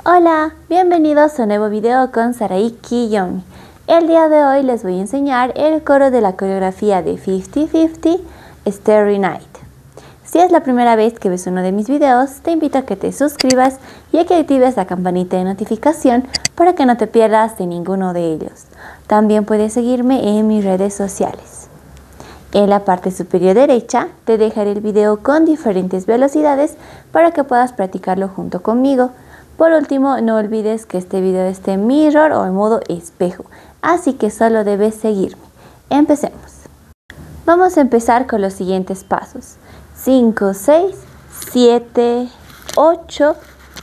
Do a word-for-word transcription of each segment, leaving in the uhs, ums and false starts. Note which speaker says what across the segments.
Speaker 1: Hola, bienvenidos a un nuevo video con Sarai Kiyomi. El día de hoy les voy a enseñar el coro de la coreografía de cincuenta cincuenta Starry Night. Si es la primera vez que ves uno de mis videos, te invito a que te suscribas y a que actives la campanita de notificación para que no te pierdas de ninguno de ellos. También puedes seguirme en mis redes sociales. En la parte superior derecha te dejaré el video con diferentes velocidades para que puedas practicarlo junto conmigo. Por último, no olvides que este video esté en mirror o en modo espejo, así que solo debes seguirme. Empecemos. Vamos a empezar con los siguientes pasos. cinco, seis, siete, ocho,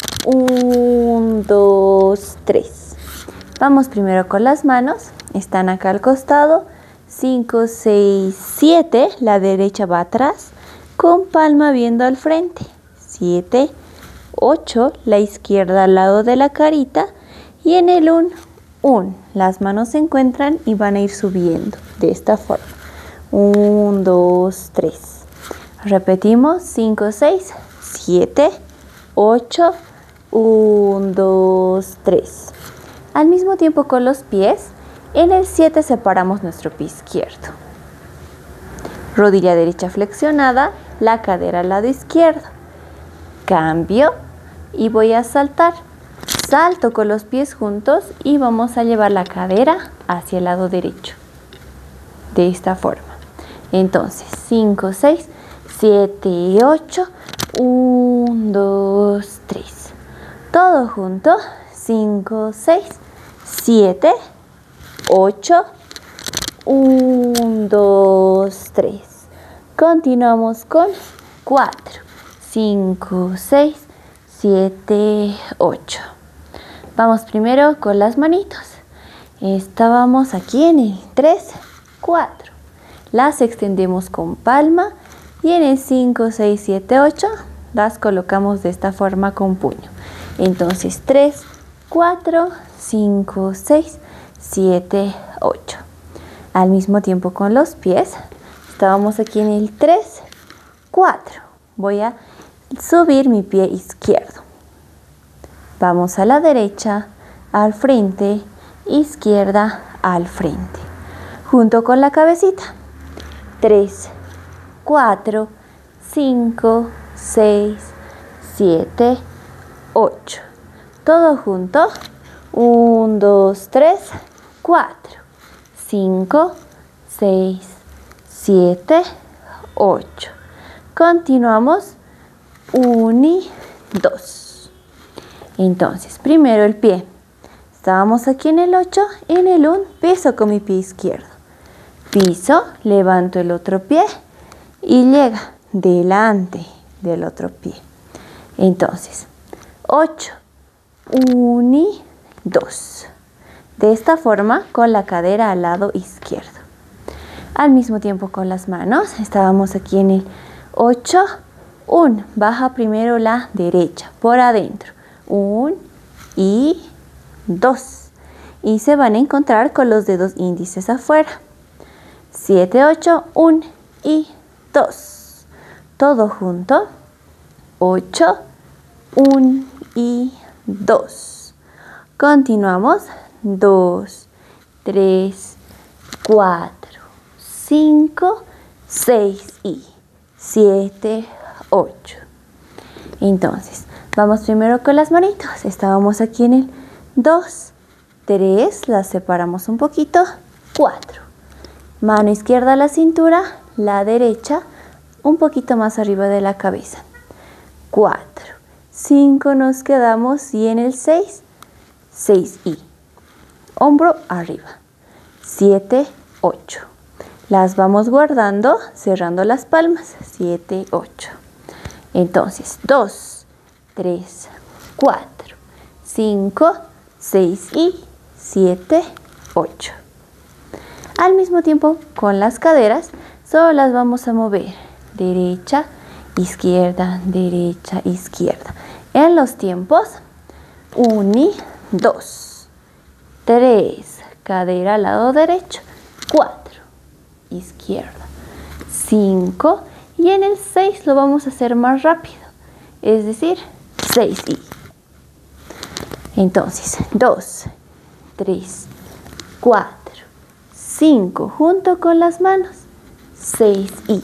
Speaker 1: uno, dos, tres. Vamos primero con las manos, están acá al costado. cinco, seis, siete, la derecha va atrás, con palma viendo al frente. siete, ocho, la izquierda al lado de la carita, y en el uno, uno, las manos se encuentran y van a ir subiendo de esta forma. uno, dos, tres. Repetimos. cinco, seis, siete, ocho, uno, dos, tres. Al mismo tiempo con los pies, en el siete separamos nuestro pie izquierdo. Rodilla derecha flexionada, la cadera al lado izquierdo. Cambio y voy a saltar. Salto con los pies juntos y vamos a llevar la cadera hacia el lado derecho. De esta forma. Entonces, cinco, seis, siete, ocho, uno, dos, tres. Todo junto. cinco, seis, siete, ocho, uno, dos, tres. Continuamos con cuatro, cinco, seis, siete, ocho. Vamos primero con las manitos. Estábamos aquí en el tres, cuatro. Las extendemos con palma y en el cinco, seis, siete, ocho las colocamos de esta forma con puño. Entonces tres, cuatro, cinco, seis, siete, ocho. Al mismo tiempo con los pies, estábamos aquí en el tres, cuatro. Voy a subir mi pie izquierdo. Vamos a la derecha, al frente, izquierda, al frente. Junto con la cabecita. tres, cuatro, cinco, seis, siete, ocho. Todo junto. uno, dos, tres, cuatro, cinco, seis, siete, ocho. Continuamos. uno y dos. Entonces, primero el pie. Estábamos aquí en el ocho, en el uno, piso con mi pie izquierdo. Piso, levanto el otro pie y llega delante del otro pie. Entonces, ocho, uno y dos. De esta forma, con la cadera al lado izquierdo. Al mismo tiempo con las manos, estábamos aquí en el ocho, uno. Baja primero la derecha, por adentro. uno y dos. Y se van a encontrar con los dedos índices afuera. siete, ocho, uno y dos. Todo junto. ocho, uno y dos. Continuamos. dos, tres, cuatro, cinco, seis y siete, ocho. Entonces, vamos primero con las manitos. Estábamos aquí en el dos, tres, las separamos un poquito. cuatro. Mano izquierda a la cintura, la derecha un poquito más arriba de la cabeza. cuatro. cinco nos quedamos y en el seis, seis y. Hombro arriba. siete, ocho. Las vamos guardando, cerrando las palmas. siete, ocho. Entonces, dos, tres, cuatro, cinco, seis y siete, ocho. Al mismo tiempo, con las caderas, solo las vamos a mover. Derecha, izquierda, derecha, izquierda. En los tiempos, uno y dos, tres, cadera al lado derecho, cuatro, izquierda, cinco, y en el seis lo vamos a hacer más rápido, es decir, seis y. Entonces, dos, tres, cuatro, cinco, junto con las manos, seis y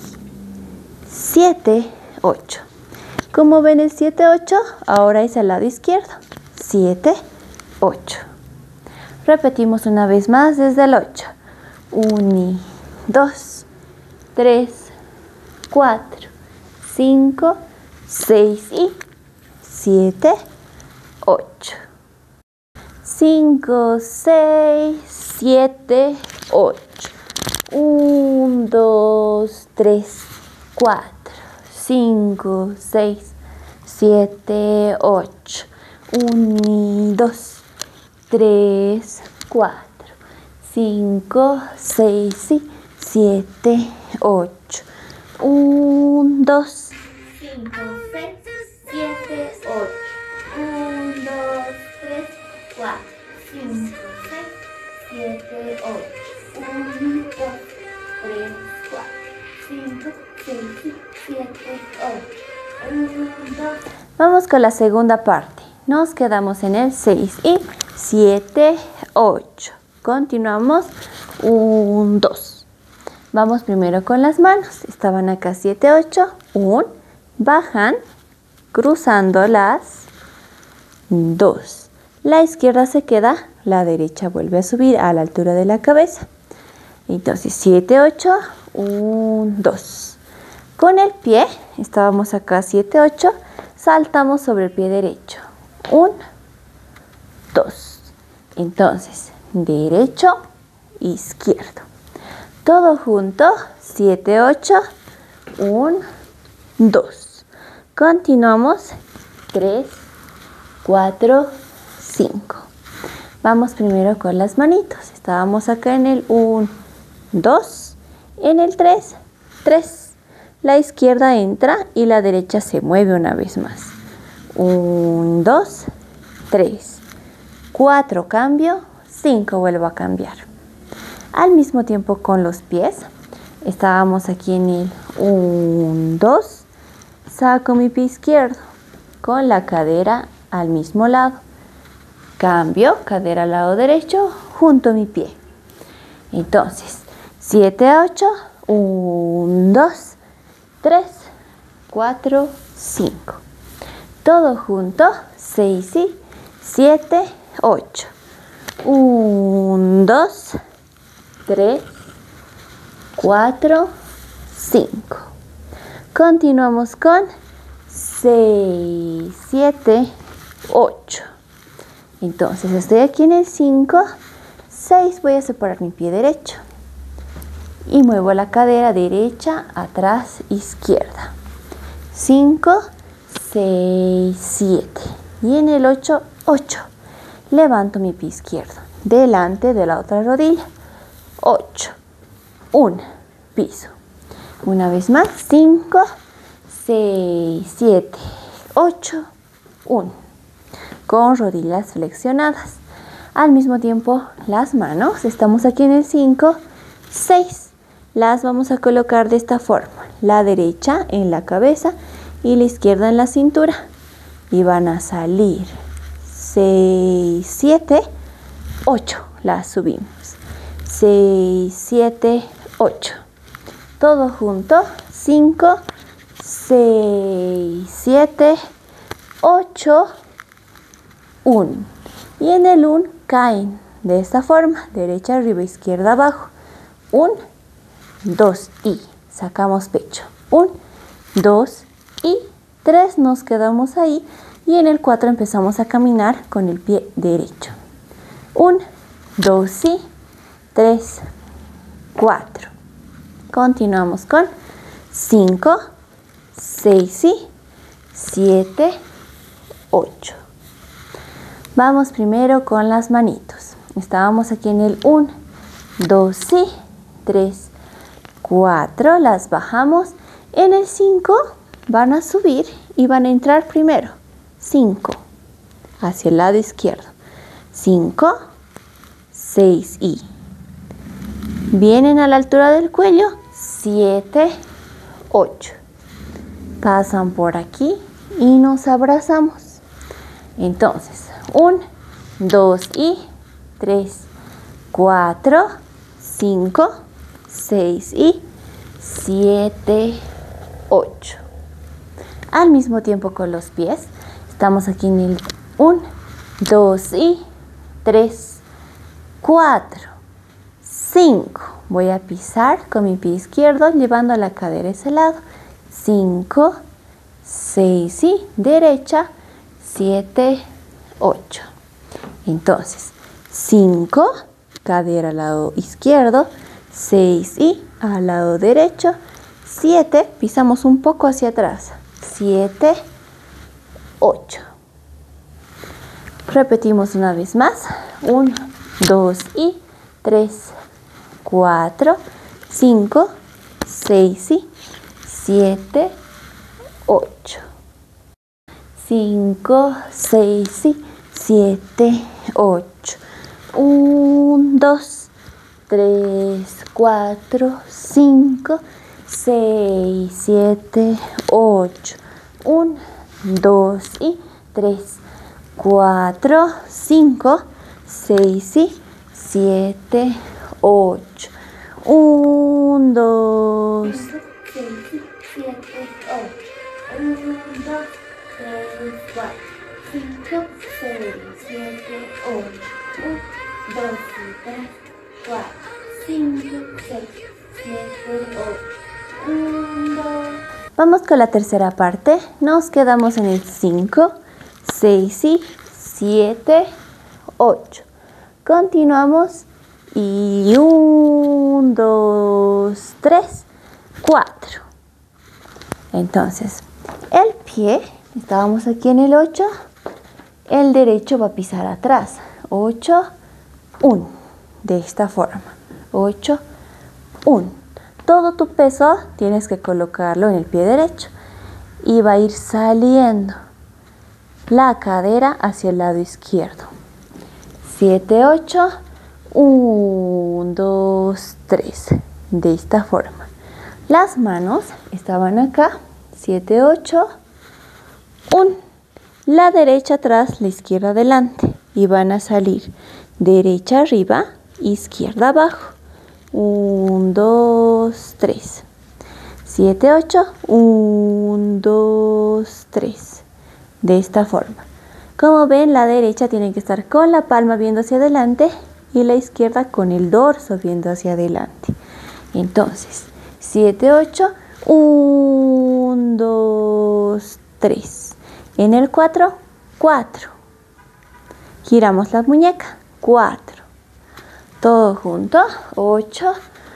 Speaker 1: siete, ocho. Como ven el siete, ocho, ahora es al lado izquierdo. siete, ocho. Repetimos una vez más desde el ocho. uno, dos, tres, cuatro, cinco, seis y siete, ocho. cinco, seis, siete, ocho. uno, dos, tres, cuatro, cinco, seis, siete, ocho. uno, dos, tres, cuatro, cinco, seis y siete, ocho. uno, dos, cinco, seis, siete, ocho. uno, dos, tres, cuatro, cinco, seis, siete, ocho. uno, dos, tres, cuatro, cinco, seis, siete, ocho. uno, dos. Vamos con la segunda parte. Nos quedamos en el seis y siete, ocho. Continuamos. uno, dos. Vamos primero con las manos. Estaban acá siete, ocho. uno. Bajan cruzándolas. dos. La izquierda se queda. La derecha vuelve a subir a la altura de la cabeza. Entonces siete, ocho. uno, dos. Con el pie, estábamos acá siete, ocho. Saltamos sobre el pie derecho. uno, dos. Entonces, derecho, izquierdo. Todo junto, siete, ocho, uno, dos. Continuamos, tres, cuatro, cinco. Vamos primero con las manitos. Estábamos acá en el uno, dos, en el tres, tres. La izquierda entra y la derecha se mueve una vez más. uno, dos, tres, cuatro, cambio, cinco, vuelvo a cambiar. Al mismo tiempo con los pies, estábamos aquí en el uno, dos, saco mi pie izquierdo con la cadera al mismo lado. Cambio, cadera al lado derecho, junto mi pie. Entonces, siete, ocho, uno, dos, tres, cuatro, cinco. Todo junto, seis y siete, ocho. uno, dos, tres, cuatro, cinco. Continuamos con seis, siete, ocho. Entonces estoy aquí en el cinco, seis, voy a separar mi pie derecho. Y muevo la cadera derecha, atrás, izquierda. cinco, seis, siete. Y en el ocho, ocho. Levanto mi pie izquierdo delante de la otra rodilla. ocho. uno. Piso. Una vez más. cinco, seis, siete, ocho, uno. Con rodillas flexionadas. Al mismo tiempo, las manos. Estamos aquí en el cinco, seis. Las vamos a colocar de esta forma. La derecha en la cabeza y la izquierda en la cintura. Y van a salir seis, siete, ocho. Las subimos. seis, siete, ocho. Todo junto. cinco, seis, siete, ocho, uno. Y en el uno caen de esta forma. Derecha arriba, izquierda abajo. uno, dos y sacamos pecho. uno, dos y tres. Nos quedamos ahí. Y en el cuatro empezamos a caminar con el pie derecho. uno, dos y tres, cuatro. Continuamos con cinco, seis y siete, ocho. Vamos primero con las manitos. Estábamos aquí en el uno, dos y tres, cuatro. Las bajamos. En el cinco van a subir y van a entrar primero. cinco. Hacia el lado izquierdo. cinco, seis y. Vienen a la altura del cuello. siete, ocho. Pasan por aquí y nos abrazamos. Entonces, uno, dos y tres, cuatro, cinco, seis y siete, ocho. Al mismo tiempo con los pies, estamos aquí en el uno, dos y tres, cuatro, cinco. Voy a pisar con mi pie izquierdo llevando la cadera a ese lado. cinco, seis y derecha, siete, ocho. Entonces, cinco, cadera al lado izquierdo, seis y al lado derecho, siete, pisamos un poco hacia atrás, siete, ocho. Repetimos una vez más, uno, dos y tres, cuatro, cinco, seis y siete, ocho. cinco, seis y siete, ocho. uno, dos, tres, cuatro, cinco, seis, siete, ocho. uno, dos y tres, cuatro, cinco, seis y siete, ocho. uno, dos, seis, siete, ocho. uno, dos, tres, cuatro, cinco, seis, siete, ocho. uno, dos, tres, cuatro, cinco, seis, siete, ocho. uno, dos. Vamos con la tercera parte. Nos quedamos en el cinco, seis y siete, ocho. Continuamos y uno, dos, tres, cuatro. Entonces, el pie, estábamos aquí en el ocho, el derecho va a pisar atrás. ocho, uno. De esta forma. ocho, uno. Todo tu peso tienes que colocarlo en el pie derecho y va a ir saliendo la cadera hacia el lado izquierdo. siete, ocho, uno, dos, tres. De esta forma. Las manos estaban acá. siete, ocho, uno. La derecha atrás, la izquierda adelante. Y van a salir derecha arriba, izquierda abajo. uno, dos, tres. siete, ocho, uno, dos, tres. De esta forma. Como ven, la derecha tiene que estar con la palma viendo hacia adelante y la izquierda con el dorso viendo hacia adelante. Entonces, siete, ocho, uno, dos, tres. En el cuatro, cuatro. Giramos la muñeca, cuatro. Todo junto, ocho,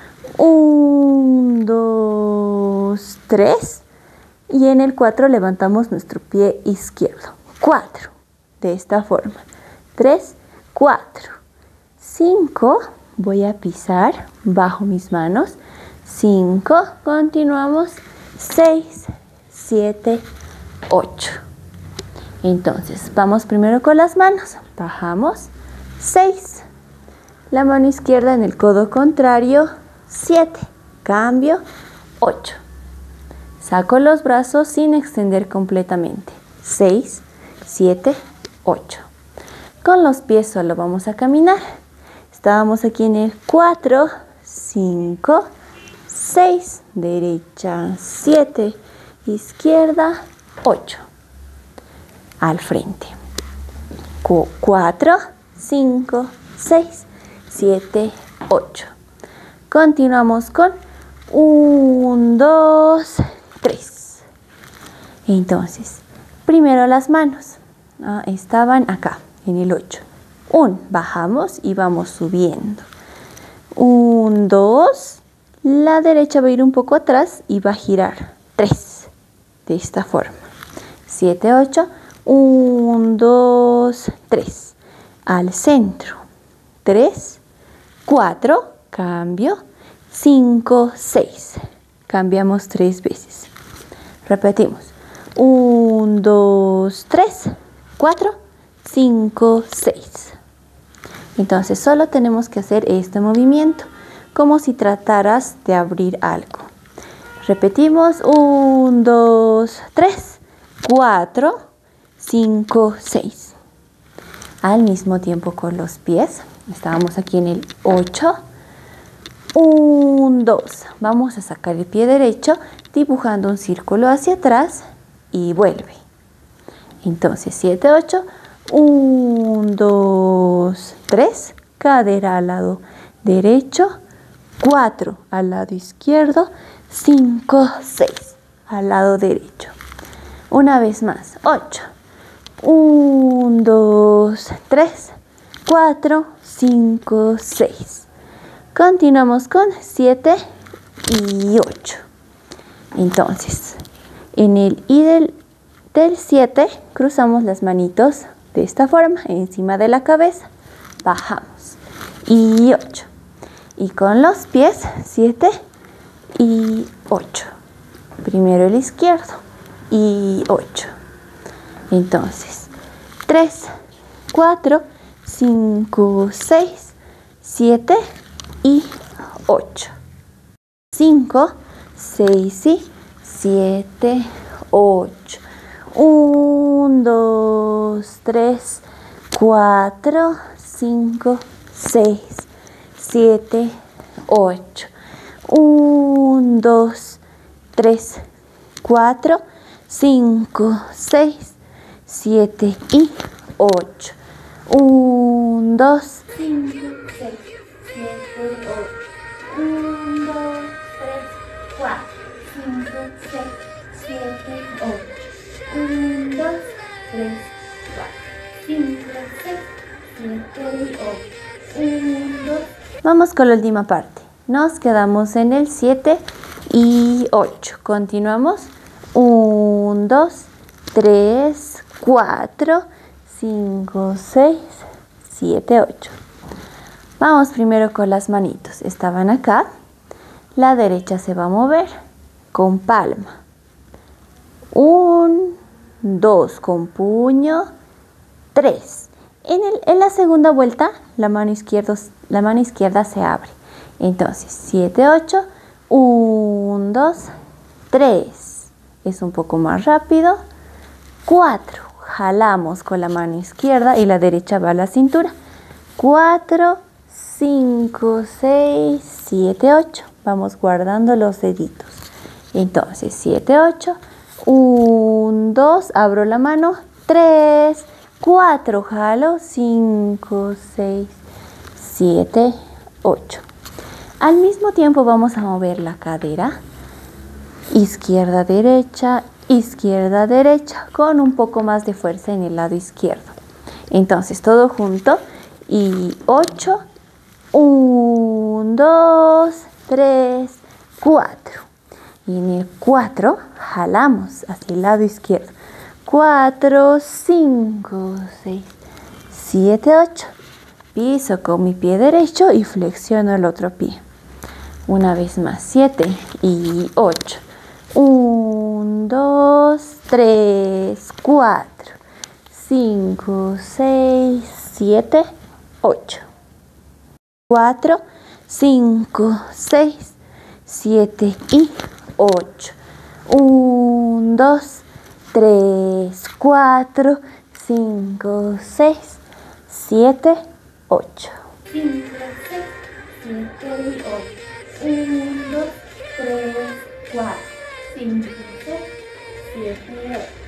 Speaker 1: uno, dos, tres. Y en el cuatro levantamos nuestro pie izquierdo, cuatro. De esta forma, tres, cuatro, cinco, voy a pisar bajo mis manos, cinco, continuamos, seis, siete, ocho. Entonces, vamos primero con las manos, bajamos, seis, la mano izquierda en el codo contrario, siete, cambio, ocho. Saco los brazos sin extender completamente, seis, siete, ocho. Con los pies solo vamos a caminar. Estábamos aquí en el cuatro, cinco, seis, derecha, siete, izquierda, ocho. Al frente. cuatro, cinco, seis, siete, ocho. Continuamos con uno, dos, tres. Entonces, primero las manos. Ah, estaban acá, en el ocho. uno, bajamos y vamos subiendo. uno, dos, la derecha va a ir un poco atrás y va a girar. tres, de esta forma. siete, ocho, uno, dos, tres. Al centro. tres, cuatro, cambio. cinco, seis. Cambiamos tres veces. Repetimos. uno, dos, tres, cuatro, cinco, seis. Entonces solo tenemos que hacer este movimiento, como si trataras de abrir algo. Repetimos. uno, dos, tres, cuatro, cinco, seis. Al mismo tiempo con los pies. Estábamos aquí en el ocho. uno, dos. Vamos a sacar el pie derecho dibujando un círculo hacia atrás y vuelve. Entonces siete, ocho. uno, dos, tres. Cadera al lado derecho. cuatro al lado izquierdo. cinco, seis al lado derecho. Una vez más. ocho. uno, dos, tres. cuatro, cinco, seis. Continuamos con siete y ocho. Entonces, en el I del, del siete cruzamos las manitos de esta forma, encima de la cabeza. Bajamos. Y ocho. Y con los pies, siete y ocho. Primero el izquierdo y ocho. Entonces, tres, cuatro, cinco, seis, siete y ocho. cinco, seis y siete, ocho. uno, dos, tres, cuatro, cinco, seis, siete, ocho. uno, dos, tres, cuatro, cinco, seis, siete y ocho. uno, dos, cinco, seis, siete, ocho. uno, dos, tres, cuatro, cinco, seis, siete, ocho. uno, dos, tres, cuatro, cinco, seis, siete, ocho. uno, dos. Vamos con la última parte. Nos quedamos en el siete y ocho. Continuamos. uno, dos, tres, cuatro, cinco, seis, siete, ocho. Vamos primero con las manitos. Estaban acá. La derecha se va a mover con palma. uno, dos con puño. tres. En, el, en la segunda vuelta, la mano, izquierdo, la mano izquierda se abre. Entonces, siete, ocho. uno, dos, tres. Es un poco más rápido. cuatro. Jalamos con la mano izquierda y la derecha va a la cintura. cuatro, cinco, seis, siete, ocho. Vamos guardando los deditos. Entonces, siete, ocho. uno, dos. Abro la mano. tres, cuatro. Jalo. cinco, seis, siete, ocho. Al mismo tiempo vamos a mover la cadera. Izquierda, derecha, izquierda, derecha, con un poco más de fuerza en el lado izquierdo. Entonces, todo junto. Y ocho. uno, dos, tres, cuatro. Y en el cuatro jalamos hacia el lado izquierdo. cuatro, cinco, seis, siete, ocho. Piso con mi pie derecho y flexiono el otro pie. Una vez más, siete y ocho. uno, dos, tres, cuatro, cinco, seis, siete, ocho. cuatro, cinco, seis, siete y ocho. uno, dos, tres, cuatro, cinco, seis, siete, ocho. cinco, seis, siete y ocho. uno, dos, tres, cuatro, cinco, seis, siete, ocho.